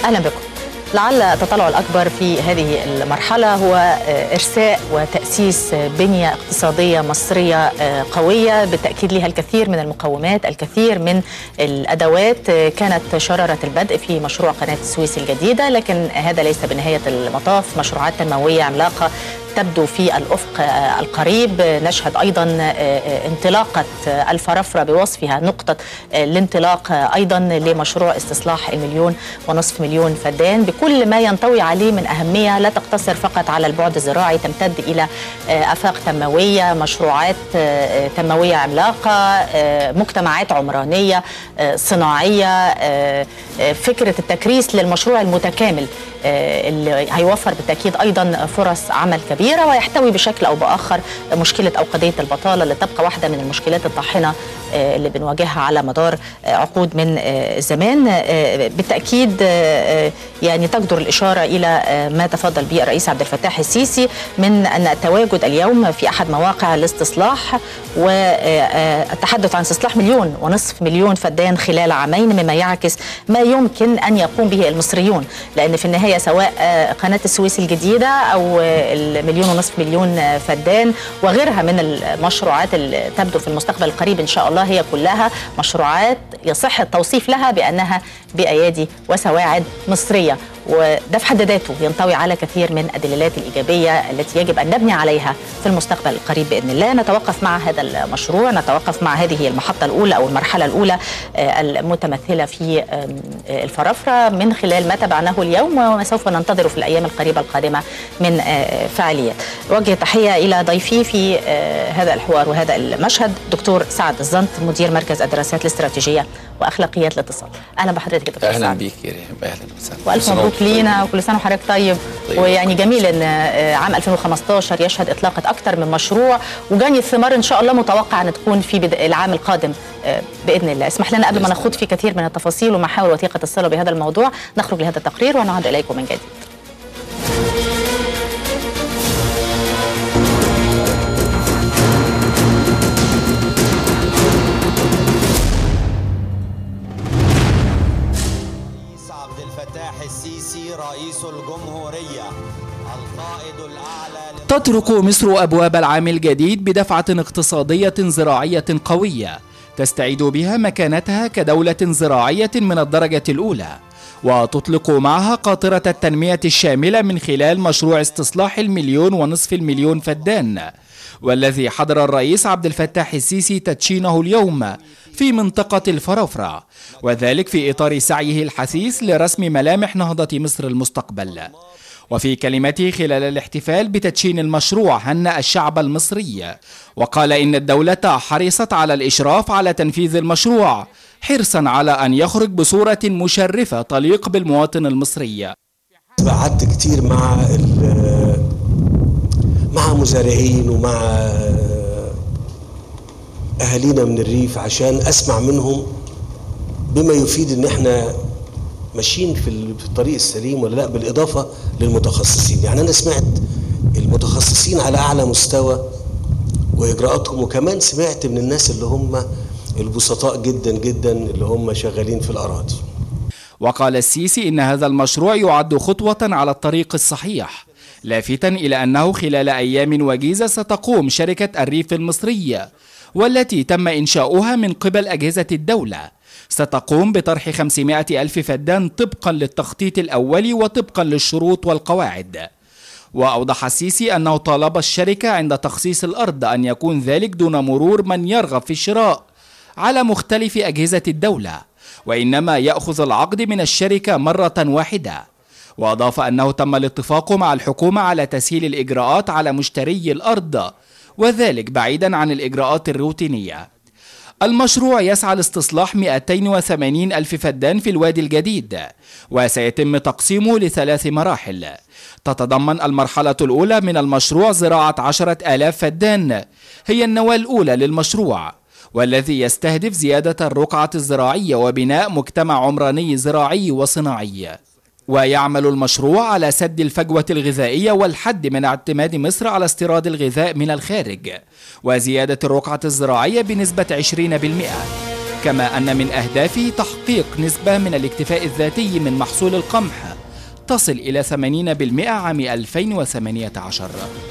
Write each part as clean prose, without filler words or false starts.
أهلا بكم. لعل التطلع الأكبر في هذه المرحلة هو إرساء وتأسيس بنية اقتصادية مصرية قوية، بالتأكيد لها الكثير من المقومات، الكثير من الأدوات. كانت شرارة البدء في مشروع قناة السويس الجديدة، لكن هذا ليس بنهاية المطاف. مشروعات تنموية عملاقة تبدو في الأفق القريب. نشهد أيضا انطلاقة الفرافرة بوصفها نقطة الانطلاق أيضا لمشروع استصلاح 1.5 مليون فدان، بكل ما ينطوي عليه من أهمية لا تقتصر فقط على البعد الزراعي، تمتد إلى آفاق تنموية، مشروعات تنموية عملاقة، مجتمعات عمرانية صناعية، فكرة التكريس للمشروع المتكامل اللي هيوفر بالتأكيد أيضا فرص عمل كبيرة، ويحتوي بشكل أو بآخر مشكلة أو قضية البطالة اللي تبقى واحدة من المشكلات الطاحنة اللي بنواجهها على مدار عقود من زمان. بالتأكيد يعني تجدر الإشارة إلى ما تفضل به الرئيس عبد الفتاح السيسي من أن التواجد اليوم في أحد مواقع الاستصلاح والتحدث عن استصلاح 1.5 مليون فدان خلال عامين، مما يعكس ما يمكن أن يقوم به المصريون، لأن في النهاية سواء قناة السويس الجديدة أو 1.5 مليون فدان وغيرها من المشروعات اللي تبدو في المستقبل القريب إن شاء الله، هي كلها مشروعات يصح التوصيف لها بأنها بأيادي وسواعد مصرية، وده في حد ذاته ينطوي على كثير من الدلالات الإيجابية التي يجب أن نبني عليها في المستقبل القريب بإذن الله. نتوقف مع هذا المشروع، نتوقف مع هذه المحطة الأولى أو المرحلة الأولى المتمثلة في الفرافرة من خلال ما تبعناه اليوم وما سوف ننتظره في الأيام القريبة القادمة من فعاليات. وجه تحية إلى ضيفي في هذا الحوار وهذا المشهد، دكتور سعد الزنط، مدير مركز الدراسات الاستراتيجية وأخلاقيات الاتصال. أهلا بحضرتك دكتور سعد. أهلا بيك يا ريم، أهلا وسهلا. وألف مبروك لينا وكل سنة وحضرتك طيب. ويعني جميل ان عام 2015 يشهد اطلاقه اكثر من مشروع، وجني الثمار ان شاء الله متوقع ان تكون في العام القادم باذن الله. اسمح لنا قبل ما نخوض في كثير من التفاصيل ومحاور وثيقه الصله بهذا الموضوع نخرج لهذا التقرير ونعود اليكم من جديد. السيسي رئيس الجمهورية القائد الأعلى. تطرق مصر أبواب العام الجديد بدفعة اقتصادية زراعية قوية تستعيد بها مكانتها كدولة زراعية من الدرجة الأولى، وتطلق معها قاطرة التنمية الشاملة من خلال مشروع استصلاح 1.5 مليون فدان، والذي حضر الرئيس عبد الفتاح السيسي تدشينه اليوم في منطقة الفرافرة، وذلك في إطار سعيه الحثيث لرسم ملامح نهضة مصر المستقبل. وفي كلمته خلال الاحتفال بتدشين المشروع هنأ الشعب المصري، وقال إن الدولة حرصت على الإشراف على تنفيذ المشروع حرصا على أن يخرج بصورة مشرفة تليق بالمواطن المصري. قعدت كتير مع مزارعين ومع أهالينا من الريف عشان أسمع منهم بما يفيد إن إحنا ماشيين في الطريق السليم ولا لا، بالإضافة للمتخصصين. يعني أنا سمعت المتخصصين على أعلى مستوى وإجراءاتهم، وكمان سمعت من الناس اللي هم البسطاء جدا جدا اللي هم شغالين في الأراضي. وقال السيسي إن هذا المشروع يعد خطوة على الطريق الصحيح، لافتا إلى أنه خلال أيام وجيزة ستقوم شركة الريف المصرية والتي تم إنشاؤها من قبل أجهزة الدولة ستقوم بطرح 500 ألف فدان طبقا للتخطيط الأولي وطبقا للشروط والقواعد. وأوضح السيسي أنه طالب الشركة عند تخصيص الأرض أن يكون ذلك دون مرور من يرغب في الشراء على مختلف أجهزة الدولة، وإنما يأخذ العقد من الشركة مرة واحدة. وأضاف أنه تم الاتفاق مع الحكومة على تسهيل الإجراءات على مشتري الأرض، وذلك بعيدا عن الإجراءات الروتينية. المشروع يسعى لاستصلاح 280 ألف فدان في الوادي الجديد، وسيتم تقسيمه ل3 مراحل. تتضمن المرحلة الأولى من المشروع زراعة 10,000 فدان، هي النواة الأولى للمشروع، والذي يستهدف زيادة الرقعة الزراعية وبناء مجتمع عمراني زراعي وصناعي. ويعمل المشروع على سد الفجوة الغذائية والحد من اعتماد مصر على استيراد الغذاء من الخارج، وزيادة الرقعة الزراعية بنسبة 20%. كما أن من أهدافه تحقيق نسبة من الاكتفاء الذاتي من محصول القمح تصل إلى 80% عام 2018.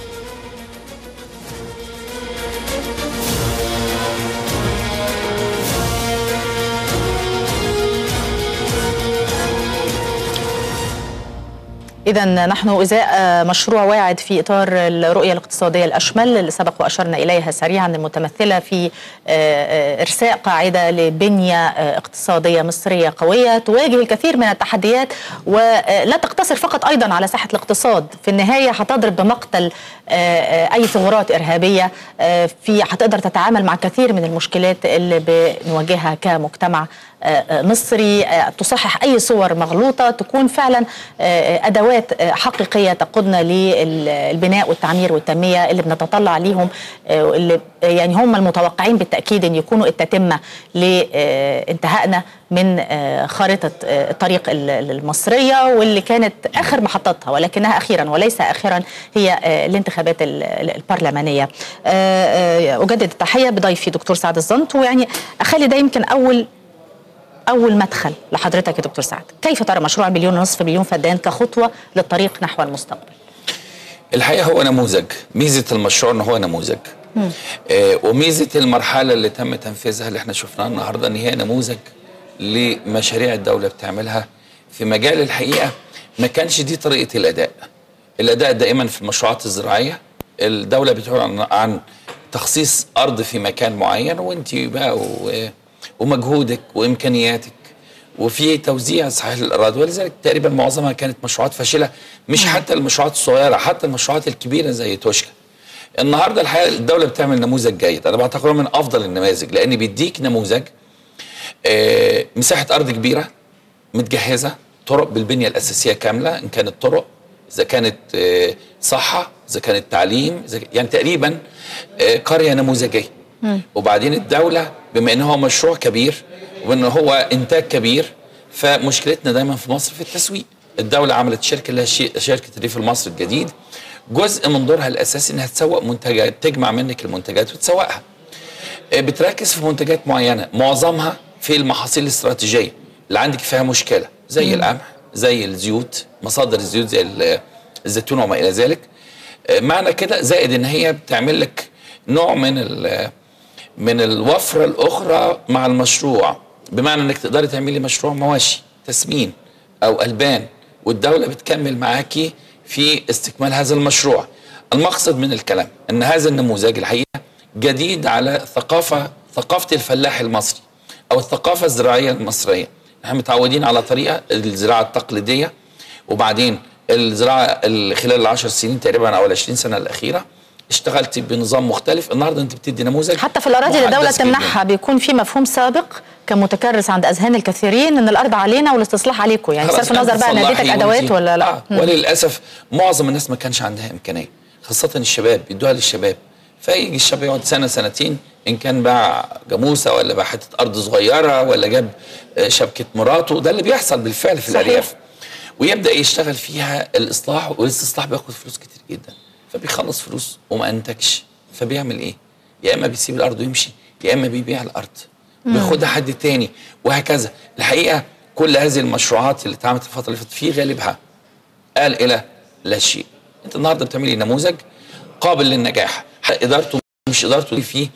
إذا نحن إزاء مشروع واعد في إطار الرؤية الاقتصادية الأشمل اللي سبق وأشرنا إليها سريعا، المتمثلة في إرساء قاعدة لبنية اقتصادية مصرية قوية تواجه الكثير من التحديات، ولا تقتصر فقط أيضا على ساحة الاقتصاد. في النهاية هتضرب بمقتل أي ثغرات إرهابية، هتقدر تتعامل مع كثير من المشكلات اللي بنواجهها كمجتمع مصري، تصحح أي صور مغلوطة، تكون فعلا أدوات حقيقية تقودنا للبناء والتعمير والتنمية اللي بنتطلع ليهم، اللي يعني هم المتوقعين بالتأكيد أن يكونوا التتمة لانتهائنا من خارطة الطريق المصرية، واللي كانت آخر محطتها ولكنها أخيرا وليس آخرا هي الانتخابات البرلمانية. أجدد التحية بضيفي دكتور سعد الزنط، ويعني أخلي ده يمكن أول مدخل لحضرتك يا دكتور سعد. كيف ترى مشروع 1.5 مليون فدان كخطوة للطريق نحو المستقبل؟ الحقيقة هو نموذج، ميزة المشروع أنه هو نموذج، وميزة المرحلة اللي تم تنفيذها اللي احنا شفناها النهاردة أن هي نموذج لمشاريع الدولة بتعملها في مجال الحقيقة ما كانش دي طريقة الأداء دائما في المشروعات الزراعية الدولة بتقول عن تخصيص أرض في مكان معين، وانت بقى ومجهودك وإمكانياتك وفي توزيع صحيح للأراضي، ولذلك تقريبا معظمها كانت مشروعات فاشلة، مش حتى المشروعات الصغيرة، حتى المشروعات الكبيرة زي توشكا. النهارده الحقيقة الدولة بتعمل نموذج جيد، أنا بعتبره من أفضل النماذج، لأن بيديك نموذج مساحة أرض كبيرة متجهزة، طرق بالبنية الأساسية كاملة، إن كانت طرق، إذا كانت صحة، إذا كانت تعليم، يعني تقريبا قرية نموذجية. وبعدين الدولة بما إنه هو مشروع كبير وإنه هو إنتاج كبير، فمشكلتنا دايما في مصر في التسويق. الدولة عملت شركة اللي هي شركة الريف المصري الجديد، جزء من دورها الأساسي إنها تسوق منتجات، تجمع منك المنتجات وتسوقها. بتركز في منتجات معينة، معظمها في المحاصيل الاستراتيجية اللي عندك فيها مشكلة، زي القمح، زي الزيوت، مصادر الزيوت زي الزيتون وما إلى ذلك. معنى كده زائد إن هي بتعمل لك نوع من الوفرة الأخرى مع المشروع، بمعنى إنك تقدري تعملي مشروع مواشي، تسمين أو ألبان، والدولة بتكمل معاكي في استكمال هذا المشروع. المقصد من الكلام أن هذا النموذج الحقيقة جديد على ثقافة الفلاح المصري أو الثقافة الزراعية المصرية. نحن متعودين على طريقة الزراعة التقليدية، وبعدين الزراعة خلال ال10 سنين تقريبا أو ال20 سنة الأخيرة اشتغلت بنظام مختلف. النهارده انت بتدي نموذج حتى في الاراضي اللي الدوله تمنحها بيكون في مفهوم سابق كان متكرس عند اذهان الكثيرين ان الارض علينا والاستصلاح عليكم، يعني صرف النظر بقى انا اديتك ادوات ولا لا. وللاسف معظم الناس ما كانش عندها امكانيه، خاصه الشباب بيدوها للشباب، فيجي الشاب يقعد سنه سنتين ان كان باع جاموسه ولا باع حته ارض صغيره ولا جاب شبكه مراته، ده اللي بيحصل بالفعل في الارياف، ويبدا يشتغل فيها الاصلاح، والاستصلاح بياخد فلوس كتير جدا، فبيخلص فلوس وما انتجش، فبيعمل ايه؟ يا اما بيسيب الارض ويمشي، يا اما بيبيع الارض وياخدها حد تاني، وهكذا. الحقيقه كل هذه المشروعات اللي اتعملت الفتره اللي فاتت في غالبها قال الى لا شيء. انت النهارده بتعملي نموذج قابل للنجاح، ادارته مش ادارته فيه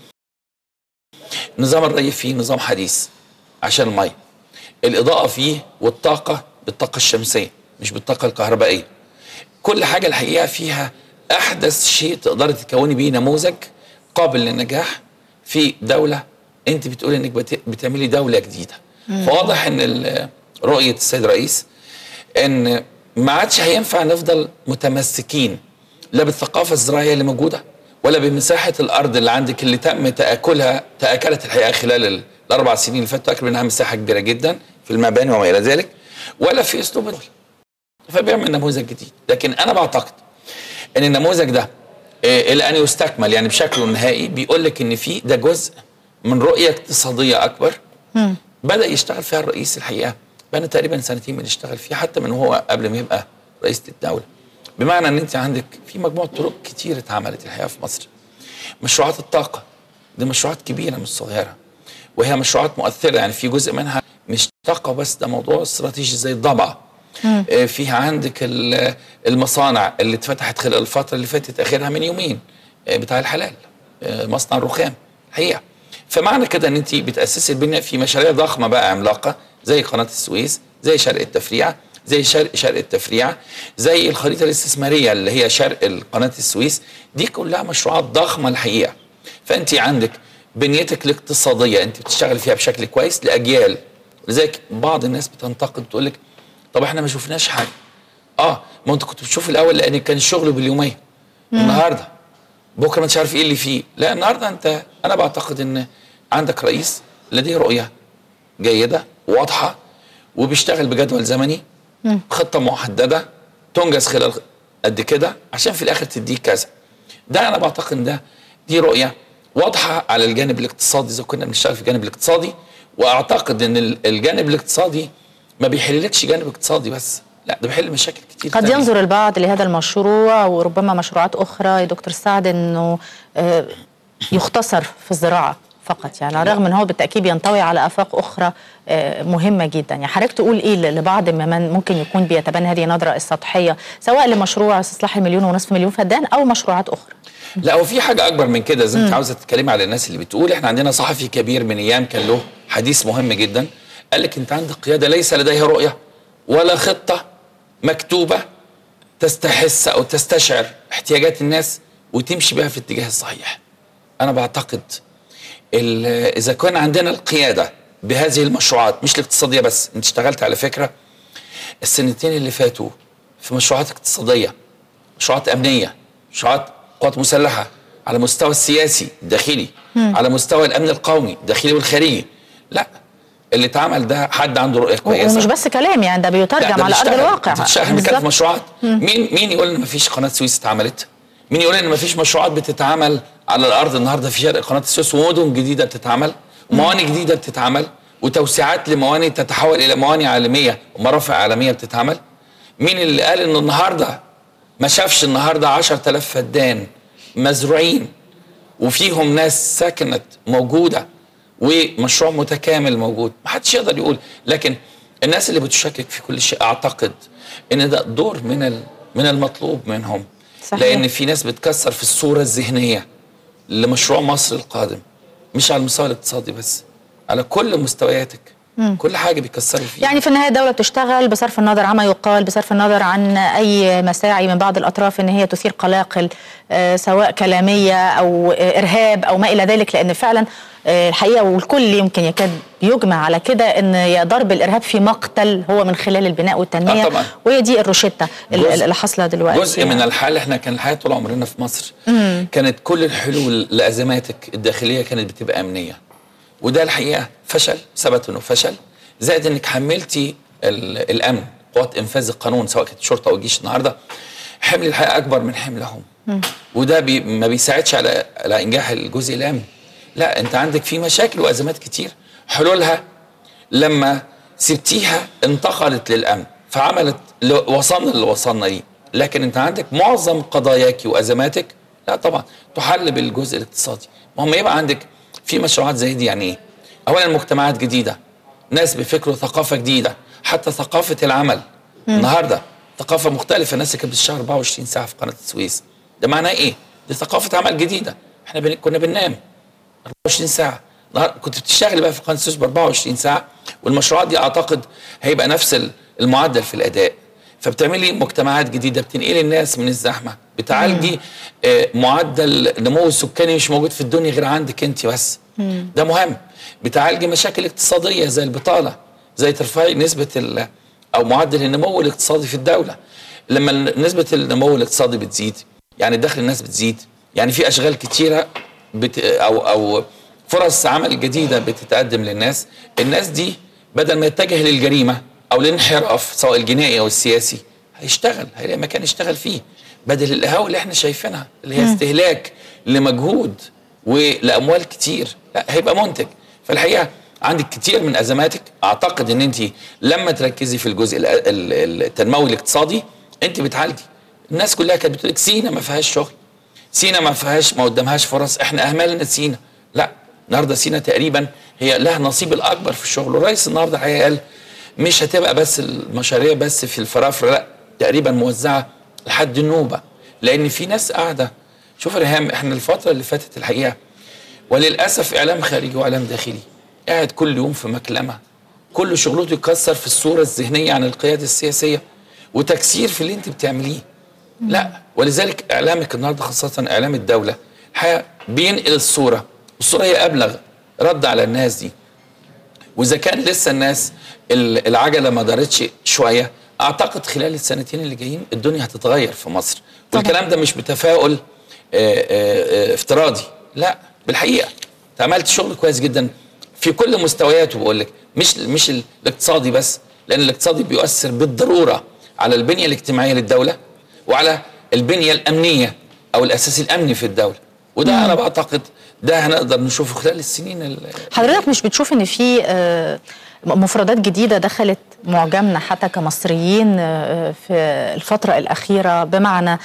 نظام الري، فيه نظام حديث عشان الميه، الاضاءه فيه والطاقه بالطاقه الشمسيه مش بالطاقه الكهربائيه، كل حاجه الحقيقه فيها احدث شيء تقدري تكوني بيه نموذج قابل للنجاح في دوله انت بتقولي انك بتعملي دوله جديده. فواضح ان رؤيه السيد الرئيس ان ما عادش هينفع نفضل متمسكين لا بالثقافه الزراعيه اللي موجوده ولا بمساحه الارض اللي عندك اللي تم تاكلت الحقيقه خلال ال4 سنين اللي فاتوا، تاكل منها مساحه كبيره جدا في المباني وما الى ذلك، ولا في اسلوب الدوله. فبيعمل نموذج جديد، لكن انا بعتقد ان النموذج ده الى ان يستكمل يعني بشكله النهائي بيقول لك ان في ده جزء من رؤيه اقتصاديه اكبر بدا يشتغل فيها الرئيس. الحقيقه بقى تقريبا 2 سنين بنشتغل فيها، حتى من هو قبل ما يبقى رئيس الدوله، بمعنى ان انت عندك في مجموعه طرق كتير اتعملت الحقيقه في مصر. مشروعات الطاقه دي مشروعات كبيره مش صغيره، وهي مشروعات مؤثره، يعني في جزء منها مش طاقه بس، ده موضوع استراتيجي زي الضبعه. فيها عندك المصانع اللي اتفتحت خلال الفتره اللي فاتت، اخرها من يومين بتاع الحلال، مصنع الرخام حقيقه. فمعنى كده ان انت بتاسسي البنيه في مشاريع ضخمه بقى عملاقه زي قناه السويس، زي شرق التفريع، زي شرق التفريع، زي الخريطه الاستثماريه اللي هي شرق قناه السويس. دي كلها مشروعات ضخمه الحقيقه. فانت عندك بنيتك الاقتصاديه انت بتشتغل فيها بشكل كويس لاجيال. لذلك بعض الناس بتنتقد تقول لك طب احنا ما شفناش حاجه. ما انت كنت بتشوف الاول لان كان الشغل باليوميه. النهارده بكره مش عارف ايه اللي فيه. لا النهارده انا بعتقد ان عندك رئيس لديه رؤيه جيده واضحه وبيشتغل بجدول زمني، خطه محدده تنجز خلال قد كده عشان في الاخر تديك كذا. ده انا بعتقد ان دي رؤيه واضحه على الجانب الاقتصادي اذا كنا بنشتغل في الجانب الاقتصادي. واعتقد ان الجانب الاقتصادي ما بيحللكش جانب اقتصادي بس، لا ده بيحل مشاكل كتير. قد ينظر البعض لهذا المشروع وربما مشروعات اخرى يا دكتور سعد انه يختصر في الزراعه فقط، يعني على الرغم ان هو بالتاكيد ينطوي على افاق اخرى مهمه جدا. يعني حضرتك تقول ايه لبعض من ممكن يكون بيتبنى هذه النظره السطحيه سواء لمشروع استصلاح 1.5 مليون فدان او مشروعات اخرى؟ لا هو في حاجه اكبر من كده. زي انت عاوزه تتكلمي على الناس اللي بتقول. احنا عندنا صحفي كبير من ايام كان له حديث مهم جدا، قال لك انت عندك قياده ليس لديها رؤيه ولا خطه مكتوبه تستحس او تستشعر احتياجات الناس وتمشي بها في الاتجاه الصحيح. انا بعتقد اذا كان عندنا القياده بهذه المشروعات مش الاقتصاديه بس. انت اشتغلت على فكره السنتين اللي فاتوا في مشروعات اقتصاديه، مشروعات امنيه، مشروعات قوات مسلحه على مستوى السياسي الداخلي، على مستوى الامن القومي الداخلي والخارجي. لا اللي اتعمل ده حد عنده رؤيه كويسه ومش بس كلام، يعني ده بيترجم على ارض الواقع. بتشتغل في مشروعات. مين يقول ان مفيش قناه سويس اتعملت؟ مين يقول ان مفيش مشروعات بتتعمل على الارض النهارده في شرق قناه السويس، ومدن جديده بتتعمل، وموانئ جديده بتتعمل، وتوسعات لموانئ تتحول الى موانئ عالميه ومرافق عالميه بتتعمل؟ مين اللي قال ان النهارده ما شافش النهارده 10,000 فدان مزروعين وفيهم ناس سكنت موجوده ومشروع متكامل موجود؟ ما حدش يقدر يقول. لكن الناس اللي بتشكك في كل شيء اعتقد ان ده دور من المطلوب منهم. صحيح. لان في ناس بتكسر في الصوره الذهنيه لمشروع مصر القادم، مش على المستوى الاقتصادي بس، على كل مستوياتك. كل حاجه بيكسروا فيها. يعني في النهايه الدوله بتشتغل بصرف النظر عما يقال، بصرف النظر عن اي مساعي من بعض الاطراف ان هي تثير قلاقل سواء كلاميه او ارهاب او ما الى ذلك، لان فعلا الحقيقه والكل يمكن يكاد يجمع على كده ان ضرب الارهاب في مقتل هو من خلال البناء والتنميه. وهي دي الروشته اللي حاصله دلوقتي. جزء من الحل. احنا كان الحياه طول عمرنا في مصر كانت كل الحلول لازماتك الداخليه كانت بتبقى امنيه، وده الحقيقه فشل، ثبت انه فشل. زائد انك حملتي الامن، قوات انفاذ القانون سواء كانت الشرطه او الجيش النهارده حمل الحقيقه اكبر من حملهم. وده ما بيساعدش على انجاح الجزء الامني. لا انت عندك في مشاكل وازمات كتير حلولها لما سبتيها انتقلت للامن فعملت وصلنا اللي وصلنا ليه. لكن انت عندك معظم قضاياك وازماتك لا طبعا تحل بالجزء الاقتصادي. ما يبقى عندك في مشروعات زي دي. يعني ايه؟ اولا مجتمعات جديده، ناس بفكر وثقافه جديده، حتى ثقافه العمل. النهارده ثقافه مختلفه. الناس اللي كانت بتشتغل 24 ساعه في قناه السويس ده معناه ايه؟ دي ثقافه عمل جديده. احنا كنا بننام 24 ساعه، كنت بتشتغلي بقى في قناه السويس ب 24 ساعه. والمشروعات دي اعتقد هيبقى نفس المعدل في الاداء. فبتعملي مجتمعات جديده، بتنقلي الناس من الزحمه، بتعالجي معدل نمو السكاني مش موجود في الدنيا غير عندك انت بس. ده مهم. بتعالجي مشاكل اقتصاديه زي البطاله، زي ترفعي نسبه او معدل النمو الاقتصادي في الدوله. لما نسبه النمو الاقتصادي بتزيد يعني دخل الناس بتزيد، يعني في اشغال كتيره او فرص عمل جديده بتتقدم للناس. الناس دي بدل ما يتجه للجريمه او للانحراف سواء الجنائي او السياسي هيشتغل، هيلاقي مكان يشتغل فيه بدل القهاوي اللي احنا شايفينها اللي هي استهلاك لمجهود ولاموال كتير. لا هيبقى منتج. فالحقيقه عندك كتير من ازماتك. اعتقد ان انت لما تركزي في الجزء التنموي الاقتصادي انت بتعالجي. الناس كلها كانت بتقول لك سينا ما فيهاش شغل، سينا ما قدامهاش فرص، احنا اهملنا سينا. لا النهارده سينا تقريبا هي لها نصيب الاكبر في الشغل. والرئيس النهارده الحقيقه قال مش هتبقى بس المشاريع بس في الفرافره، لا تقريبا موزعه لحد النوبه، لان في ناس قاعده. شوف يا ريهام، احنا الفتره اللي فاتت الحقيقه وللاسف اعلام خارجي واعلام داخلي قاعد كل يوم في مكلمه، كل شغلته يكسر في الصوره الذهنيه عن القياده السياسيه وتكسير في اللي انت بتعمليه. لا، ولذلك اعلامك النهارده خاصه اعلام الدوله الحقيقه بينقل الصوره، والصوره هي ابلغ رد على الناس دي. واذا كان لسه الناس العجله ما دارتش شويه، اعتقد خلال السنتين اللي جايين الدنيا هتتغير في مصر. والكلام ده مش بتفاؤل افتراضي، لا بالحقيقه انت عملت شغل كويس جدا في كل مستوياته. بقول لك مش الاقتصادي بس، لان الاقتصادي بيؤثر بالضروره على البنيه الاجتماعيه للدوله وعلى البنيه الامنيه او الاساس الامني في الدوله، وده انا بعتقد ده هنقدر نشوفه خلال السنين. حضرتك مش بتشوف ان في مفردات جديدة دخلت معجمنا حتى كمصريين في الفترة الأخيرة؟ بمعنى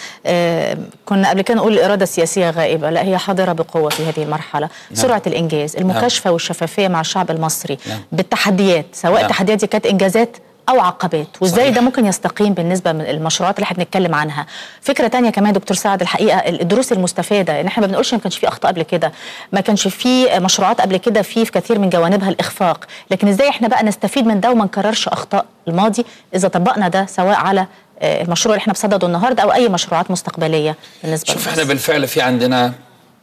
كنا قبل كده نقول الإرادة السياسية غائبة، لا هي حاضرة بقوة في هذه المرحلة. سرعة الإنجاز، المكاشفة والشفافية مع الشعب المصري بالتحديات، سواء التحديات دي كانت إنجازات أو عقبات، وإزاي ده ممكن يستقيم بالنسبة من المشروعات اللي احنا بنتكلم عنها. فكرة تانية كمان دكتور سعد، الحقيقة الدروس المستفادة، إن احنا ما بنقولش ما كانش في أخطاء قبل كده، ما كانش في مشروعات قبل كده في كثير من جوانبها الإخفاق، لكن إزاي احنا بقى نستفيد من ده وما نكررش أخطاء الماضي إذا طبقنا ده سواء على المشروع اللي احنا بصدده النهارده أو أي مشروعات مستقبلية بالنسبة شوف احنا بالفعل في عندنا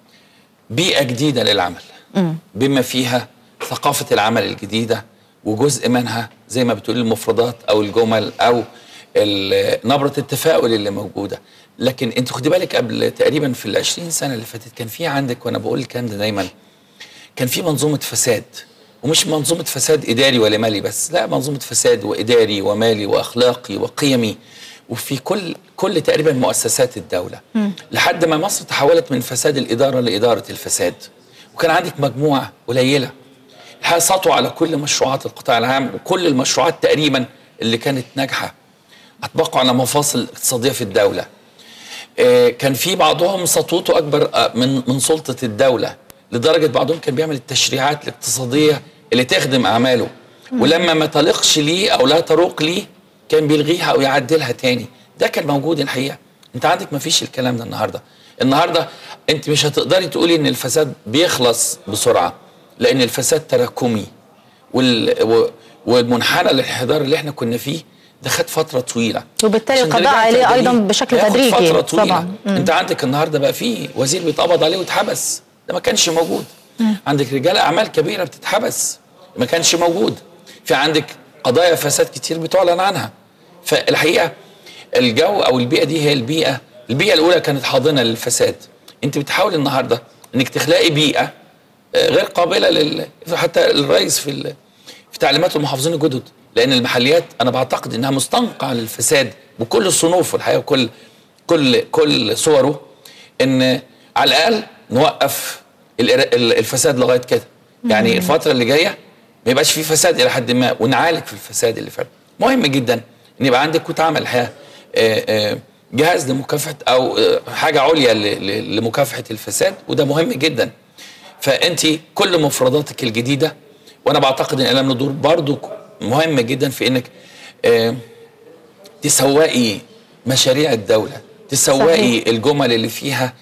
بيئة جديدة للعمل بما فيها ثقافة العمل الجديدة، وجزء منها زي ما بتقول المفردات او الجمل او نبرة التفاؤل اللي موجودة. لكن انت خدي بالك قبل تقريبا في ال20 سنة اللي فاتت كان في عندك، وانا بقول الكلام ده دايما، كان في منظومة فساد، ومش منظومة فساد اداري ولا مالي بس، لا منظومة فساد واداري ومالي واخلاقي وقيمي، وفي كل تقريبا مؤسسات الدولة، لحد ما مصر تحولت من فساد الإدارة لإدارة الفساد. وكان عندك مجموعة قليلة الحقيقة سطوا على كل مشروعات القطاع العام، وكل المشروعات تقريبا اللي كانت ناجحة أطبقوا على مفاصل اقتصادية في الدولة. كان في بعضهم سطوته أكبر من سلطة الدولة، لدرجة بعضهم كان بيعمل التشريعات الاقتصادية اللي تخدم أعماله، ولما ما تلقش ليه أو لا تروق ليه كان بيلغيها أو يعدلها تاني. ده كان موجود الحقيقة. أنت عندك ما فيش الكلام ده النهاردة أنت مش هتقدري تقولي إن الفساد بيخلص بسرعة، لأن الفساد تراكمي، والمنحنى الانحدار اللي احنا كنا فيه ده خد فترة طويلة، وبالتالي القضاء عليه أيضا بشكل تدريجي فترة طويلة. طبعا. أنت عندك النهاردة بقى في وزير بيتقبض عليه واتحبس، ده ما كانش موجود. عندك رجال أعمال كبيرة بتتحبس، ما كانش موجود. في عندك قضايا فساد كتير بتعلن عنها. فالحقيقة الجو أو البيئة دي هي البيئة الأولى كانت حاضنة للفساد. أنت بتحاول النهاردة إنك تخلقي بيئة غير قابلة حتى الرئيس في تعليمات المحافظين الجدد، لأن المحليات أنا بعتقد إنها مستنقعة للفساد بكل صنوفه الحقيقة وكل صوره، إن على الأقل نوقف الفساد لغاية كده. يعني الفترة اللي جاية ما يبقاش في فساد إلى حد ما، ونعالج في الفساد اللي فات. مهم جدا إن يبقى عندك وتعمل الحقيقة جهاز لمكافحة أو حاجة عليا لمكافحة الفساد، وده مهم جدا. فأنت كل مفرداتك الجديدة، وأنا بعتقد إن إعلام الدور برضو مهم جدا في إنك تسوقي مشاريع الدولة، تسوقي الجمل اللي فيها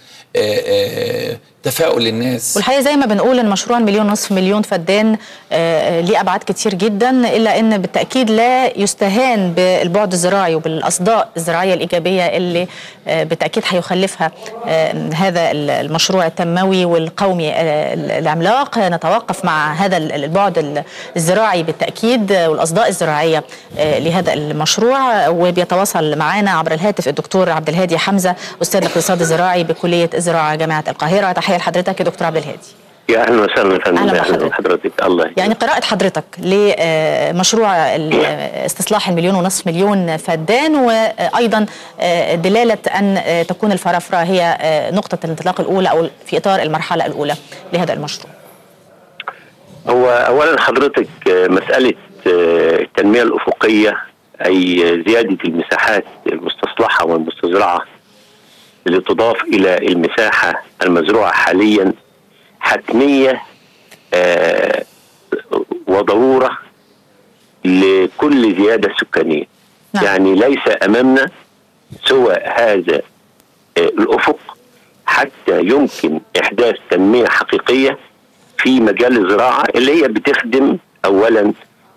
تفاؤل الناس. والحقيقة زي ما بنقول المشروع 1.5 مليون فدان ليه أبعاد كتير جدا، إلا أن بالتأكيد لا يستهان بالبعد الزراعي وبالأصداء الزراعية الإيجابية اللي بالتأكيد هيخلفها هذا المشروع التنموي والقومي العملاق. نتوقف مع هذا البعد الزراعي بالتأكيد والأصداء الزراعية لهذا المشروع، وبيتواصل معنا عبر الهاتف الدكتور عبد الهادي حمزة، أستاذ الاقتصاد الزراعي بكلية الزراعة جامعة القاهرة. تحية لحضرتك يا دكتور عبد الهادي. يا اهلا وسهلا يا فندم. اهلا بحضرتك. الله يعني قراءة حضرتك لمشروع استصلاح 1.5 مليون فدان، وايضا دلالة ان تكون الفرافرة هي نقطة الانطلاق الاولى او في اطار المرحلة الاولى لهذا المشروع. هو اولا حضرتك مسألة التنمية الافقية اي زيادة المساحات المستصلحة والمستزرعة اللي تضاف الى المساحة المزروعة حاليا حتمية وضروره لكل زياده سكانيه. نعم. يعني ليس امامنا سوى هذا الافق حتى يمكن احداث تنميه حقيقيه في مجال الزراعه اللي هي بتخدم اولا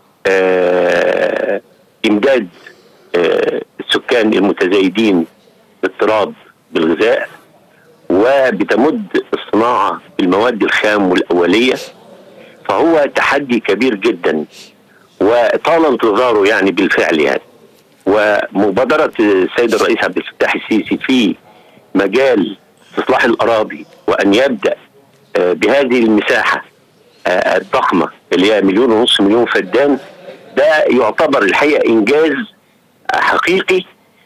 امداد السكان المتزايدين بالتراب بالغذاء، وبتمد الصناعه بالمواد الخام والاوليه. فهو تحدي كبير جدا وطال انتظاره يعني بالفعل يعني. ومبادره السيد الرئيس عبد الفتاح السيسي في مجال استصلاح الاراضي وان يبدا بهذه المساحه الضخمه اللي هي 1.5 مليون فدان، ده يعتبر الحقيقه انجاز حقيقي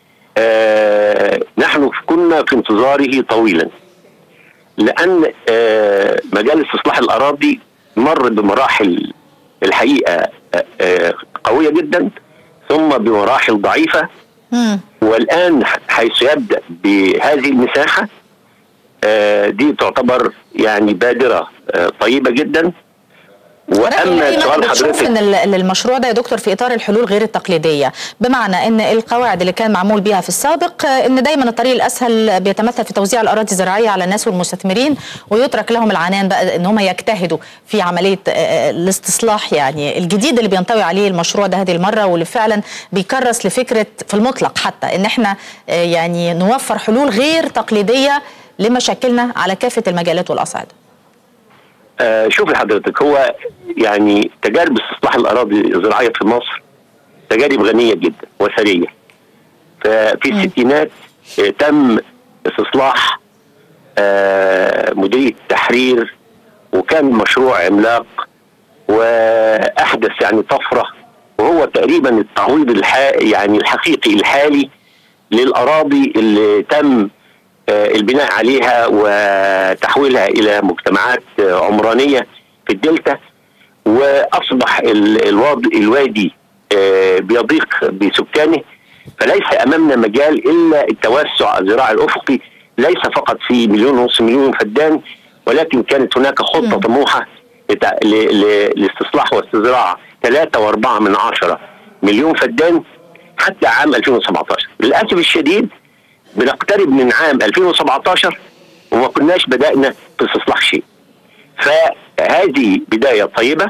نحن كنا في انتظاره طويلا، لان مجال استصلاح الاراضي مر بمراحل الحقيقه قويه جدا ثم بمراحل ضعيفه، والان حيث يبدا بهذه المساحه دي تعتبر يعني بادره طيبه جدا. واما سؤال حضرتك ان المشروع ده يا دكتور في اطار الحلول غير التقليديه، بمعنى ان القواعد اللي كان معمول بيها في السابق ان دايما الطريق الاسهل بيتمثل في توزيع الاراضي الزراعيه على الناس والمستثمرين، ويترك لهم العنان بقى ان هم يجتهدوا في عمليه الاستصلاح. يعني الجديد اللي بينطوي عليه المشروع ده هذه المره واللي فعلا بيكرس لفكره في المطلق حتى ان احنا يعني نوفر حلول غير تقليديه لمشاكلنا على كافه المجالات والاصعده. شوف حضرتك، هو يعني تجارب استصلاح الاراضي الزراعيه في مصر تجارب غنيه جدا وثريه. ففي الستينات تم استصلاح مديريه التحرير، وكان مشروع عملاق واحدث يعني طفره، وهو تقريبا التعويض يعني الحقيقي الحالي للاراضي اللي تم البناء عليها وتحويلها الى مجتمعات عمرانيه في الدلتا، واصبح الوادي بيضيق بسكانه. فليس امامنا مجال الا التوسع الزراعي الافقي، ليس فقط في 1.5 مليون فدان، ولكن كانت هناك خطه طموحه لاستصلاح واستزراع 3.4 مليون فدان حتى عام 2017. للاسف الشديد بنقترب من عام 2017 وما كناش بدأنا في استصلاح شيء. فهذه بداية طيبة،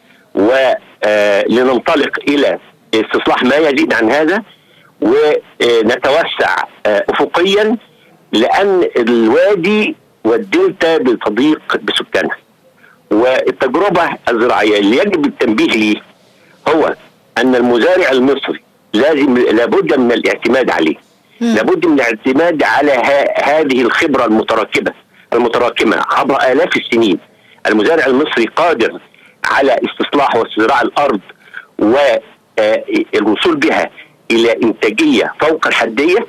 ولننطلق إلى استصلاح ما يزيد عن هذا ونتوسع أفقيا، لأن الوادي والدلتا بتضيق بسكانها. والتجربة الزراعية اللي يجب التنبيه ليه هو أن المزارع المصري لابد من الاعتماد عليه، لابد من الاعتماد على هذه الخبرة المتراكمة عبر آلاف السنين. المزارع المصري قادر على استصلاح واستزراع الأرض والوصول بها إلى إنتاجية فوق الحدية.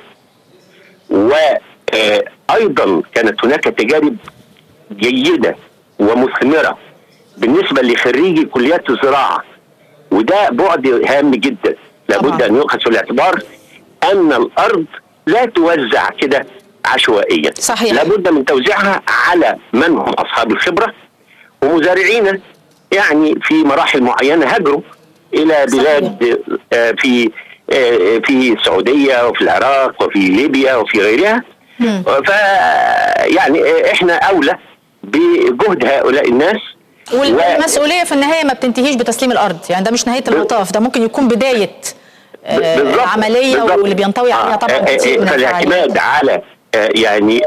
وأيضا كانت هناك تجارب جيدة ومثمرة بالنسبة لخريجي كليات الزراعة، وده بعد هام جدا لابد أن يؤخذ في الاعتبار، أن الأرض لا توزع كده عشوائيا. صحيح. لابد من توزيعها على من هم أصحاب الخبرة ومزارعين يعني في مراحل معينة هاجروا إلى بلاد في السعودية وفي العراق وفي ليبيا وفي غيرها. فيعني احنا أولى بجهد هؤلاء الناس. والمسؤولية في النهاية ما بتنتهيش بتسليم الأرض، يعني ده مش نهاية المطاف، ده ممكن يكون بداية عملية واللي بينطوي عليها طبعا كتير من الاعتماد على يعني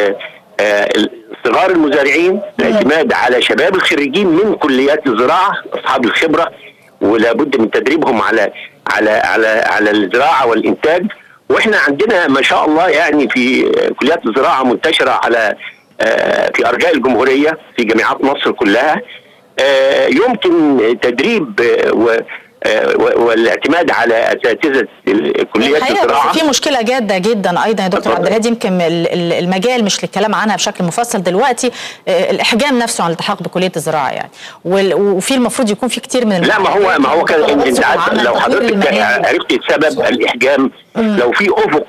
صغار المزارعين، الاعتماد على شباب الخريجين من كليات الزراعة أصحاب الخبرة، ولا بد من تدريبهم على الزراعة والإنتاج. واحنا عندنا ما شاء الله يعني في كليات الزراعة منتشرة على في أرجاء الجمهورية في جامعات مصر كلها، يمكن تدريب والاعتماد على اساتذه كليات الزراعه. في مشكله جاده جدا ايضا يا دكتور عبد الهادي، يمكن المجال مش للكلام عنها بشكل مفصل دلوقتي، الاحجام نفسه عن الالتحاق بكليه الزراعه يعني، وفي المفروض يكون في كتير من لا ما هو كان انت عارف لو حضرتك عرفت سبب الاحجام، لو في افق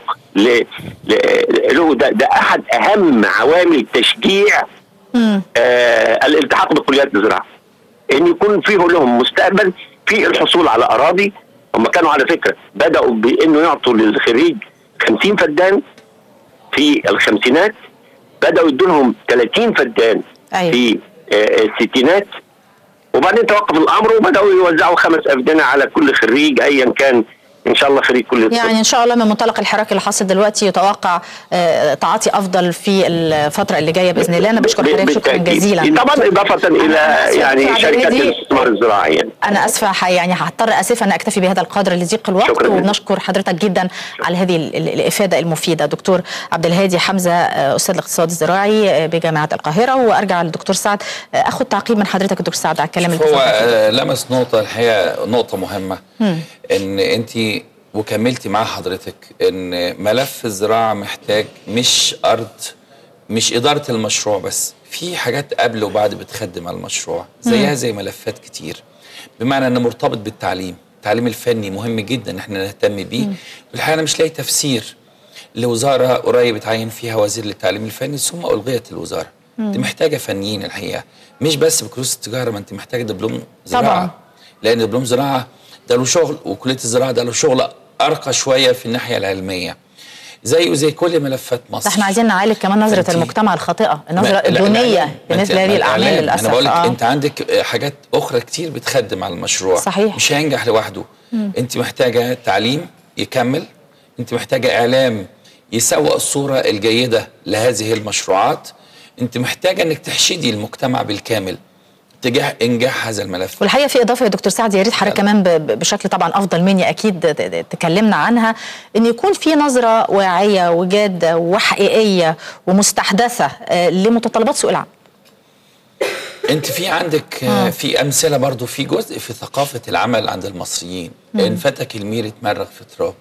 له ده احد اهم عوامل تشجيع الالتحاق بكليات الزراعه. ان يكون فيه لهم مستقبل في الحصول على اراضي. هم كانوا على فكره بداوا بانه يعطوا للخريج 50 فدان في الخمسينات، بداوا يدوا لهم 30 فدان في الستينات، وبعدين توقف الامر وبداوا يوزعوا 5 أفدنة على كل خريج ايا كان ان شاء الله خريج كل الطب. يعني ان شاء الله من منطلق الحراك اللي حاصل دلوقتي يتوقع تعاطي افضل في الفتره اللي جايه باذن الله. انا بشكر حضرتك شكرا جزيلا. طبعا اضافه الى يعني شركات الاستثمار الزراعي. انا اسفه يعني هضطر اسفا ان اكتفي بهذا القدر لضيق الوقت، وبنشكر حضرتك جدا على هذه الافاده المفيده. دكتور عبد الهادي حمزه استاذ الاقتصاد الزراعي بجامعه القاهره. وارجع للدكتور سعد اخذ تعقيب من حضرتك دكتور سعد على الكلام اللي هو لمس نقطه الحقيقه نقطه مهمه ان انت وكملتي مع حضرتك ان ملف الزراعه محتاج مش ارض، مش اداره المشروع بس، في حاجات قبل وبعد بتخدم على المشروع زيها زي ملفات كتير، بمعنى انه مرتبط بالتعليم. التعليم الفني مهم جدا ان احنا نهتم بيه. والحقيقه انا مش لاقي تفسير لوزاره قريب اتعين فيها وزير للتعليم الفني ثم الغيت الوزاره. انت محتاجه فنيين الحقيقه، مش بس بكالوريوس التجاره، ما انت محتاجه دبلوم زراعه طبعا. لان دبلوم زراعه ده له شغل، وكليه الزراعه ده له شغل ارقى شويه في الناحيه العلميه زي كل ملفات مصر. احنا عايزين نعالج كمان نظره المجتمع الخاطئه، النظره الدونيه بالنسبه لهذه الاعمال للاسف. انا بقول لك انت عندك حاجات اخرى كتير بتخدم على المشروع. صحيح. مش هينجح لوحده. انت محتاجه تعليم يكمل، انت محتاجه اعلام يسوق الصوره الجيده لهذه المشروعات، انت محتاجه انك تحشدي المجتمع بالكامل تجاه انجاح هذا الملف. والحقيقه في اضافه يا دكتور سعد، يا ريت حضرتك كمان بشكل طبعا افضل مني اكيد تكلمنا عنها، ان يكون في نظره واعيه وجاده وحقيقيه ومستحدثه لمتطلبات سوق العمل. انت في عندك في امثله برضو، في جزء في ثقافه العمل عند المصريين. ان فتك المير اتمرغ في تراب.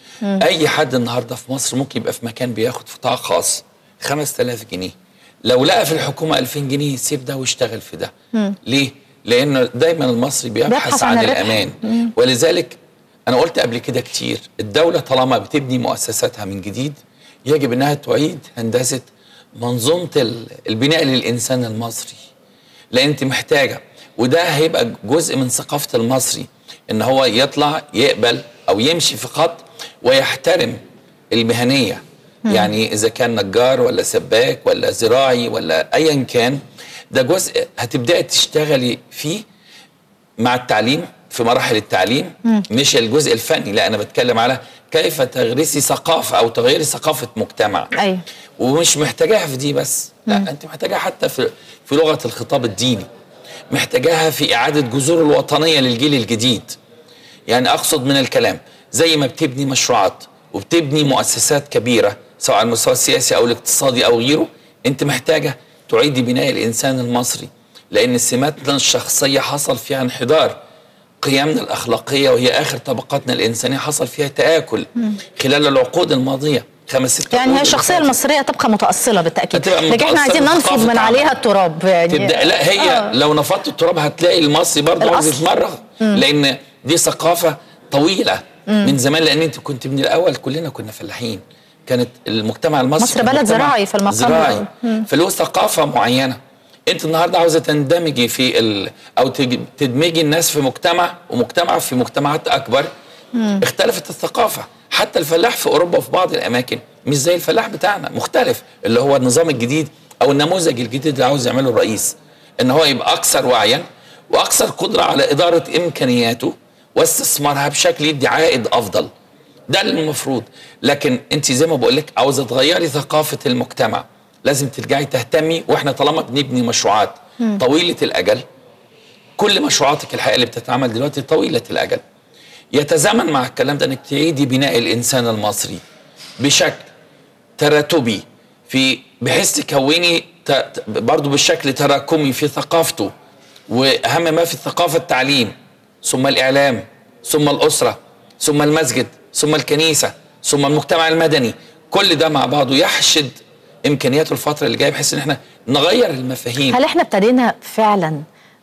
اي حد النهارده في مصر ممكن يبقى في مكان بياخد في قطاع خاص 5000 جنيه، لو لقى في الحكومه 2000 جنيه يسيب ده ويشتغل في ده. ليه؟ لأنه دايما المصري بيبحث عن الأمان. ولذلك أنا قلت قبل كده كتير، الدولة طالما بتبني مؤسساتها من جديد يجب أنها تعيد هندسة منظومة البناء للإنسان المصري، لأن أنت محتاجة، وده هيبقى جزء من ثقافة المصري، إن هو يطلع يقبل أو يمشي في خط ويحترم المهنية. يعني إذا كان نجار ولا سباك ولا زراعي ولا أيا كان، ده جزء هتبدأي تشتغلي فيه مع التعليم في مراحل التعليم. مش الجزء الفني، لا أنا بتكلم على كيف تغرسي ثقافة أو تغيري ثقافة مجتمع. أيوة. ومش محتاجاها في دي بس، لا أنت محتاجاها حتى في لغة الخطاب الديني، محتاجاها في إعادة جذور الوطنية للجيل الجديد. يعني أقصد من الكلام، زي ما بتبني مشروعات وبتبني مؤسسات كبيرة سواء على المستوى السياسي أو الاقتصادي أو غيره، أنت محتاجة تعيدي بناء الإنسان المصري، لأن سماتنا الشخصية حصل فيها انحدار، قيمنا الأخلاقية وهي آخر طبقاتنا الإنسانية حصل فيها تآكل خلال العقود الماضية 5-6 يعني هي الشخصية المصرية تبقى متأصلة بالتأكيد، لكن احنا عايزين ننفض من عليها التراب يعني. لا هي لو نفضت التراب هتلاقي المصري برضه عايز يتمرغ، لأن دي ثقافة طويلة من زمان، لأن أنت كنت من الأول كلنا كنا فلاحين، كانت المجتمع المصري مصر بلد زراعي في المقام زراعي، فله ثقافة معينة. انت النهارده عاوزه تندمجي في او تدمجي الناس في مجتمع، ومجتمع في مجتمعات اكبر. اختلفت الثقافه، حتى الفلاح في اوروبا وفي بعض الاماكن مش زي الفلاح بتاعنا، مختلف، اللي هو النظام الجديد او النموذج الجديد اللي عاوز يعمله الرئيس، ان هو يبقى اكثر وعيا واكثر قدره على اداره امكانياته واستثمارها بشكل يدي عائد افضل. ده المفروض. لكن انت زي ما بقول لك عاوزه تغيري ثقافه المجتمع، لازم ترجعي تهتمي. واحنا طالما بنبني مشروعات طويله الاجل، كل مشروعاتك الحقيقه اللي بتتعمل دلوقتي طويله الاجل، يتزامن مع الكلام ده انك تعيدي بناء الانسان المصري بشكل تراتبي، بحيث تكوني برضه بالشكل تراكمي في ثقافته، واهم ما في الثقافه التعليم، ثم الاعلام، ثم الاسره، ثم المسجد، ثم الكنيسه، ثم المجتمع المدني. كل ده مع بعضه يحشد امكانياته الفتره اللي جايه، بحيث ان احنا نغير المفاهيم. هل احنا ابتدينا فعلا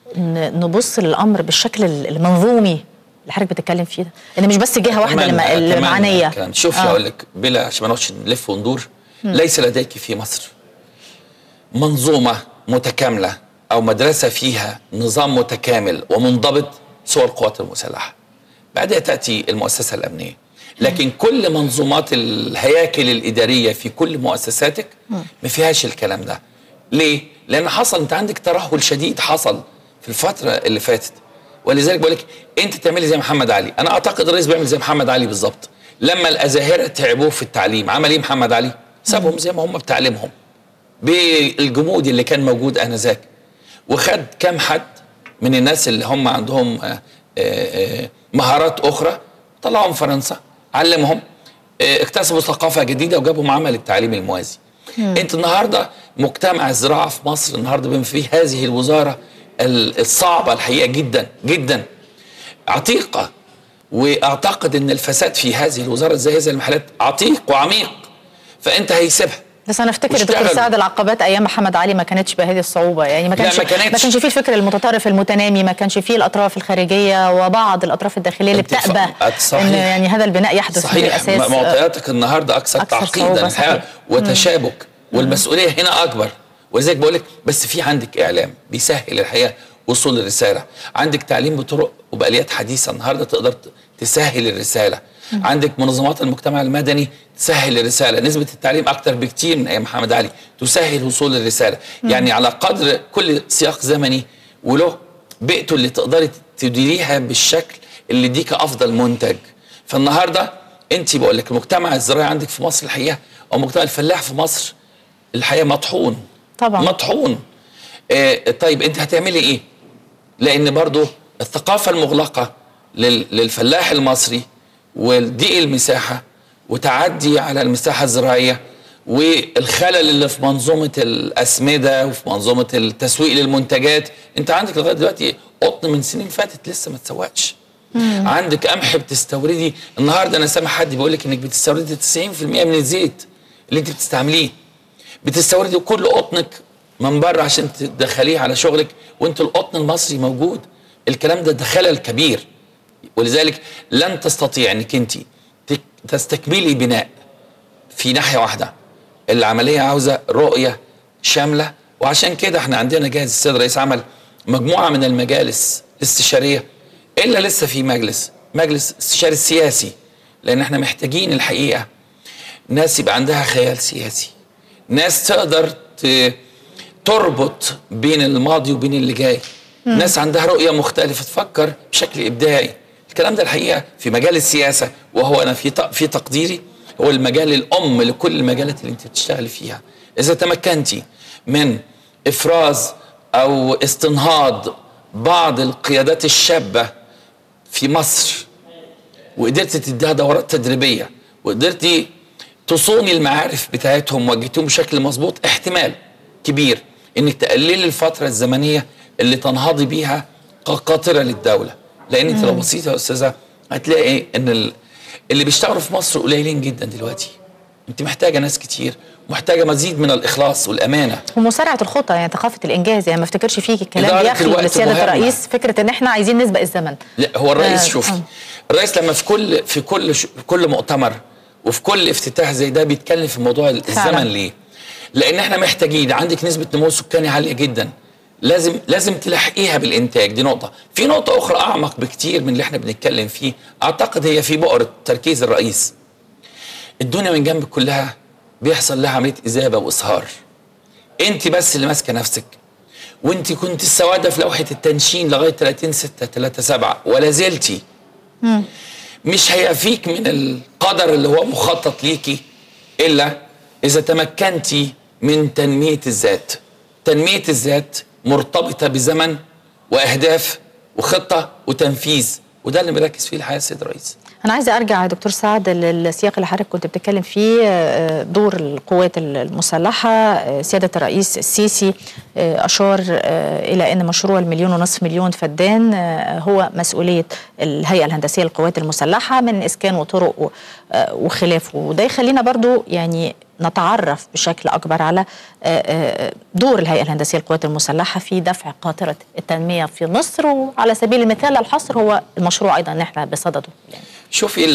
نبص للامر بالشكل المنظومي اللي حضرتك بتتكلم فيه ده، ان مش بس جهه واحده اللي معنيه؟ شوفي اقول لك بلا عشان ما نقعدش نلف وندور، ليس لديك في مصر منظومه متكامله أو مدرسة فيها نظام متكامل ومنضبط سوى القوات المسلحة. بعدها تأتي المؤسسة الأمنية. لكن كل منظومات الهياكل الإدارية في كل مؤسساتك ما فيهاش الكلام ده. ليه؟ لأن حصل، أنت عندك ترهل شديد حصل في الفترة اللي فاتت، ولذلك بقول لك أنت تعملي زي محمد علي. أنا أعتقد الرئيس بيعمل زي محمد علي بالظبط. لما الأزاهرة تعبوه في التعليم عمل إيه محمد علي؟ سابهم زي ما هم بتعليمهم بالجمود اللي كان موجود آنذاك، وخد كام حد من الناس اللي هم عندهم مهارات أخرى طلعهم فرنسا، علمهم، اكتسبوا ثقافة جديدة وجابوا عمل التعليم الموازي. انت النهاردة مجتمع الزراعة في مصر النهاردة بما فيه هذه الوزارة الصعبة الحقيقة جدا جدا عتيقة، واعتقد ان الفساد في هذه الوزارة زي هذه المحلات عتيق وعميق، فانت هيسيبها. بس انا افتكر دكتور سعد العقبات ايام محمد علي ما كانتش بهذه الصعوبه، يعني ما كانش فيه الفكر المتطرف المتنامي، ما كانش فيه الاطراف الخارجيه وبعض الاطراف الداخليه اللي بتأبى ان يعني هذا البناء يحدث من الاساس. معطياتك النهارده اكثر تعقيدا وتشابك، والمسؤوليه هنا اكبر. ولذلك بقول لك بس في عندك اعلام بيسهل الحقيقه وصول الرساله، عندك تعليم بطرق وبآليات حديثه النهارده تقدر تسهل الرساله، عندك منظمات المجتمع المدني تسهل الرساله، نسبه التعليم اكتر بكتير من ايام محمد علي تسهل وصول الرساله. يعني على قدر كل سياق زمني وله بيئته اللي تقدري تديريها بالشكل اللي يديك افضل منتج. فالنهارده انت بقول لك المجتمع الزراعي عندك في مصر الحقيقه او مجتمع الفلاح في مصر الحقيقه مطحون طبعا مطحون. طيب انت هتعملي ايه؟ لان برضو الثقافه المغلقه للفلاح المصري وضيق المساحه وتعدي على المساحه الزراعيه والخلل اللي في منظومه الاسمده وفي منظومه التسويق للمنتجات. انت عندك لغايه دلوقتي قطن من سنين فاتت لسه ما تسوقش. عندك قمح بتستوردي النهارده، انا سامع حد بيقول لك انك بتستوردي 90% من الزيت اللي انت بتستعمليه، بتستوردي كل قطنك من بره عشان تدخليه على شغلك، وانت القطن المصري موجود. الكلام ده خلل كبير، ولذلك لن تستطيع انك انت تستكملي بناء في ناحيه واحده. العمليه عاوزه رؤيه شامله، وعشان كده احنا عندنا جاهز السيد الرئيس عمل مجموعه من المجالس الاستشاريه، الا لسه في مجلس استشاري سياسي، لان احنا محتاجين الحقيقه ناس يبقى عندها خيال سياسي، ناس تقدر تربط بين الماضي وبين اللي جاي، ناس عندها رؤيه مختلفه تفكر بشكل ابداعي. الكلام ده الحقيقه في مجال السياسه، وهو انا في تقديري هو المجال الام لكل المجالات اللي انت بتشتغلي فيها. اذا تمكنتي من افراز او استنهاض بعض القيادات الشابه في مصر وقدرتي تديها دورات تدريبيه وقدرتي تصوني المعارف بتاعتهم وجهتهم بشكل مظبوط، احتمال كبير انك تقللي الفتره الزمنيه اللي تنهضي بيها كقاطره للدوله. لان انت لو بصيتي يا استاذه هتلاقي ان اللي بيشتغلوا في مصر قليلين جدا دلوقتي. انت محتاجه ناس كتير، محتاجه مزيد من الاخلاص والامانه ومسارعه الخطى، يعني ثقافه الانجاز. يعني ما افتكرش فيك الكلام بيخلق لسياده الرئيس فكره ان احنا عايزين نسبق الزمن. لا هو الرئيس شوفي الرئيس لما في كل مؤتمر وفي كل افتتاح زي ده بيتكلم في موضوع الزمن. ليه؟ لان احنا محتاجين، عندك نسبه نمو سكاني عاليه جدا، لازم تلحقيها بالانتاج. دي نقطه. في نقطه اخرى اعمق بكتير من اللي احنا بنتكلم فيه، اعتقد هي في بؤره تركيز الرئيس. الدنيا من جنب كلها بيحصل لها عمليه اذابه واصهار، انت بس اللي ماسكه نفسك، وانت كنت السواده في لوحه التنشين لغايه 30/6/3/7 ولا زلتي. مش هيفيك من القدر اللي هو مخطط ليكي الا اذا تمكنتي من تنميه الذات. تنميه الذات مرتبطه بزمن واهداف وخطه وتنفيذ، وده اللي مركز فيه الحقيقه السيد الرئيس. أنا عايزة أرجع يا دكتور سعد للسياق اللي حضرتك كنت بتتكلم فيه، دور القوات المسلحة. سيادة الرئيس السيسي أشار إلى أن مشروع 1.5 مليون فدان هو مسؤولية الهيئة الهندسية للقوات المسلحة من إسكان وطرق وخلافه، وده يخلينا برضو يعني نتعرف بشكل أكبر على دور الهيئة الهندسية للقوات المسلحة في دفع قاطرة التنمية في مصر. وعلى سبيل المثال الحصر هو المشروع أيضا نحن بصدده. يعني شوفي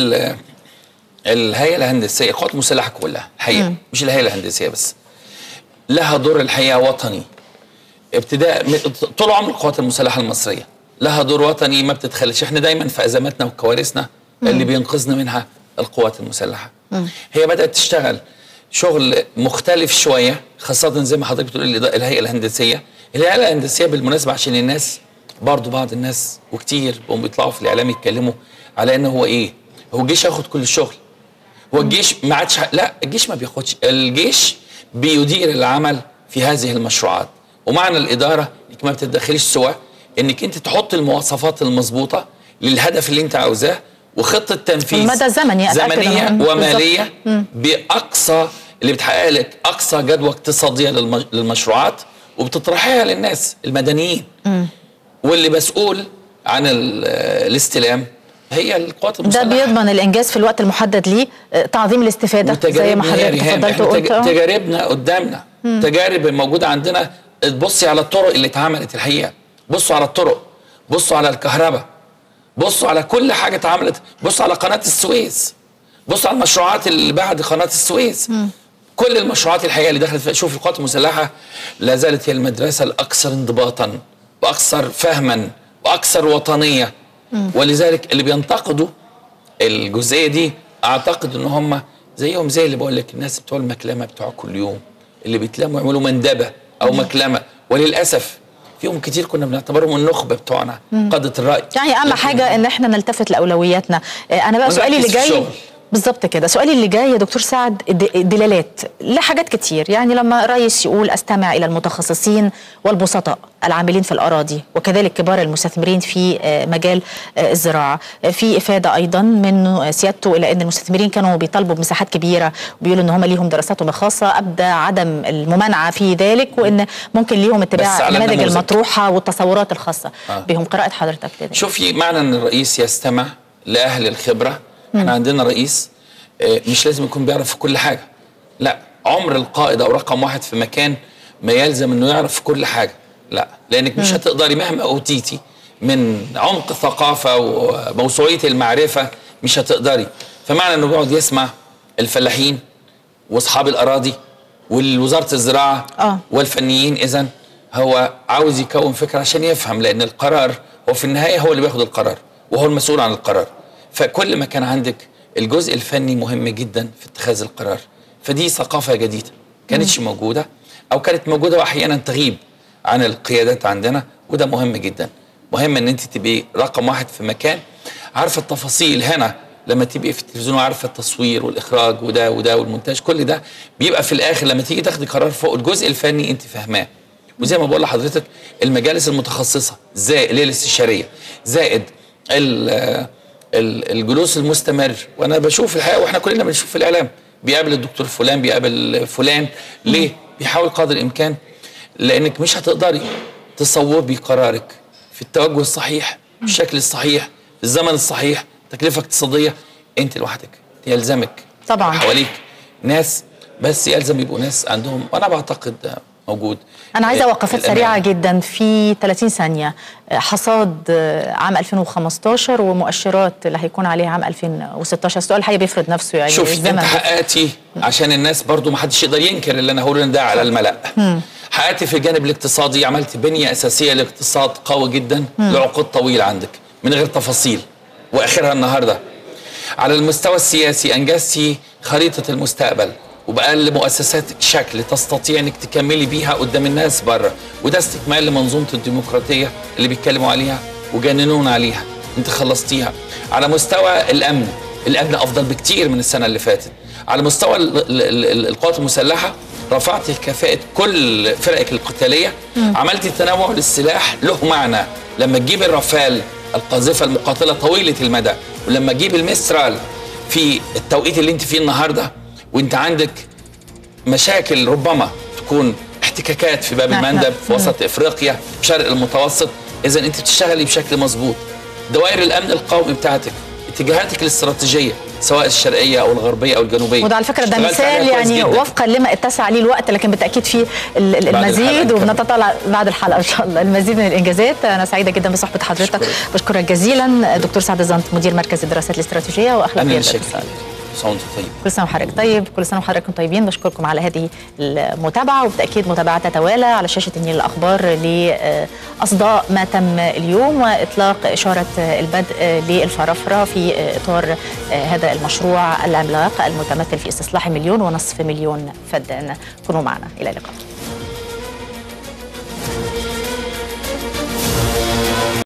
الهيئة الهندسية القوات المسلحة كلها الحقيقة، مش الهيئة الهندسية بس، لها دور الحقيقة وطني. ابتداء طول عمر القوات المسلحه المصريه لها دور وطني ما بتتخلش. احنا دايما في ازماتنا وكوارثنا اللي بينقذنا منها القوات المسلحه. هي بدات تشتغل شغل مختلف شويه، خاصه زي ما حضرتك بتقول الهيئه الهندسيه. الهيئه الهندسيه بالمناسبه عشان الناس برضو بعض الناس وكتير بقوا بيطلعوا في الاعلام يتكلموا على ان هو ايه؟ هو الجيش ياخد كل الشغل. هو الجيش ما عادش، لا الجيش ما بياخدش، الجيش بيدير العمل في هذه المشروعات. ومعنى الاداره انك ما بتتدخليش سوى انك انت تحط المواصفات المظبوطه للهدف اللي انت عاوزاه وخطه تنفيذ المدى زمنيه وماليه باقصى اللي بتحقق لك اقصى جدوى اقتصاديه للمشروعات وبتطرحيها للناس المدنيين. واللي مسؤول عن الاستلام هي القوات المسلحه. ده بيضمن الانجاز في الوقت المحدد ليه، تعظيم الاستفاده زي ما حضرتك تفضلت وقلت. تجاربنا قدامنا، تجارب موجوده عندنا. تبصي على الطرق اللي اتعملت الحقيقه، بصوا على الطرق، بصوا على الكهرباء، بصوا على كل حاجه اتعملت، بصوا على قناه السويس، بصوا على المشروعات اللي بعد قناه السويس. كل المشروعات الحقيقه اللي دخلت فيها. شوف القوات المسلحه لا زالت هي المدرسه الاكثر انضباطا واكثر فهما واكثر وطنيه. ولذلك اللي بينتقدوا الجزئيه دي اعتقد ان هم زيهم زي اللي بقول لك الناس بتوع المكلمه بتوع كل يوم اللي بيتلموا يعملوا مندبه او مكلمه، وللاسف فيهم كتير كنا بنعتبرهم النخبه بتوعنا قاده الراي. يعني اهم حاجه ان احنا نلتفت لاولوياتنا. انا بقى سؤالي اللي جاي بالظبط كده، سؤالي اللي جاي يا دكتور سعد دلالات لحاجات كتير. يعني لما رئيس يقول استمع الى المتخصصين والبسطاء العاملين في الاراضي وكذلك كبار المستثمرين في مجال الزراعه، في افاده ايضا من سيادته الى ان المستثمرين كانوا بيطالبوا بمساحات كبيره وبيقولوا ان هم ليهم دراساتهم الخاصه، ابدى عدم الممانعه في ذلك وان ممكن ليهم اتباع النماذج المطروحه والتصورات الخاصه بهم. قراءه حضرتك كده. شوفي معنى ان الرئيس يستمع لاهل الخبره. احنا عندنا رئيس مش لازم يكون بيعرف في كل حاجه، لا. عمر القائد او رقم واحد في مكان ما يلزم انه يعرف في كل حاجه، لا، لانك مش هتقدري مهما اوتيتي من عمق الثقافه وموسوعيه المعرفه مش هتقدري. فمعنى انه بيقعد يسمع الفلاحين واصحاب الاراضي والوزاره الزراعه والفنيين، اذا هو عاوز يكون فكره عشان يفهم، لان القرار هو في النهايه هو اللي بياخد القرار وهو المسؤول عن القرار. فكل ما كان عندك الجزء الفني مهم جدا في اتخاذ القرار. فدي ثقافه جديده كانتش موجوده او كانت موجوده واحيانا تغيب عن القيادات عندنا، وده مهم جدا. مهم ان انت تبقي رقم واحد في مكان عارفه التفاصيل. هنا لما تبقي في التلفزيون وعارفه التصوير والاخراج وده وده والمونتاج، كل ده بيبقى في الاخر لما تيجي تاخدي قرار فوق الجزء الفني انت فاهماه. وزي ما بقول لحضرتك المجالس المتخصصه زائد الاستشاريه زائد الجلوس المستمر. وانا بشوف الحقيقه واحنا كلنا بنشوف في الاعلام بيقابل الدكتور فلان بيقابل فلان. ليه؟ بيحاول قدر الامكان، لانك مش هتقدري تصوبي قرارك في التوجه الصحيح بالشكل الصحيح في الزمن الصحيح. تكلفه اقتصاديه انت لوحدك يلزمك طبعا حواليك ناس، بس يلزم يبقوا ناس عندهم، وانا بعتقد موجود. أنا عايزة وقفات سريعة جدا في 30 ثانية. حصاد عام 2015 ومؤشرات اللي هيكون عليها عام 2016. السؤال الحقيقي بيفرض نفسه يعني. شوف انت حققتي عشان الناس برضو ما حدش يقدر ينكر اللي انا هقوله ده على الملأ. حققتي في الجانب الاقتصادي، عملت بنية أساسية لاقتصاد قوي جدا لعقود طويلة عندك من غير تفاصيل واخرها النهارده. على المستوى السياسي انجزتي خريطة المستقبل وبأقل مؤسساتك شكل تستطيع انك تكملي بيها قدام الناس بره، وده استكمال لمنظومه الديمقراطيه اللي بيتكلموا عليها وجننون عليها، انت خلصتيها. على مستوى الامن افضل بكتير من السنه اللي فاتت. على مستوى القوات المسلحه رفعت كفاءه كل فرقك القتاليه، عملت تنوع للسلاح له معنى. لما تجيب الرافال القاذفه المقاتله طويله المدى، ولما تجيب المسترال في التوقيت اللي انت فيه النهارده، وانت عندك مشاكل ربما تكون احتكاكات في باب المندب في وسط افريقيا في شرق المتوسط، اذا انت بتشتغلي بشكل مظبوط. دوائر الامن القومي بتاعتك، اتجاهاتك الاستراتيجيه سواء الشرقيه او الغربيه او الجنوبيه، وده على فكره ده مثال يعني وفقا لما اتسع عليه الوقت، لكن بالتاكيد في المزيد، وبنتطلع بعد الحلقه ان شاء الله المزيد من الانجازات. انا سعيده جدا بصحبه حضرتك، بشكرك جزيلا دكتور سعد الزنط مدير مركز الدراسات الاستراتيجيه واخلاقيات الاتصال. سنه وانتم طيب. كل سنه وحضرتك طيب، كل سنه وحضراتكم طيبين. بشكركم على هذه المتابعه، وبالتاكيد متابعه تتوالى على شاشه النيل الاخبار لاصداء ما تم اليوم واطلاق اشاره البدء للفرافره في اطار هذا المشروع العملاق المتمثل في استصلاح 1.5 مليون فدان. كونوا معنا، الى اللقاء.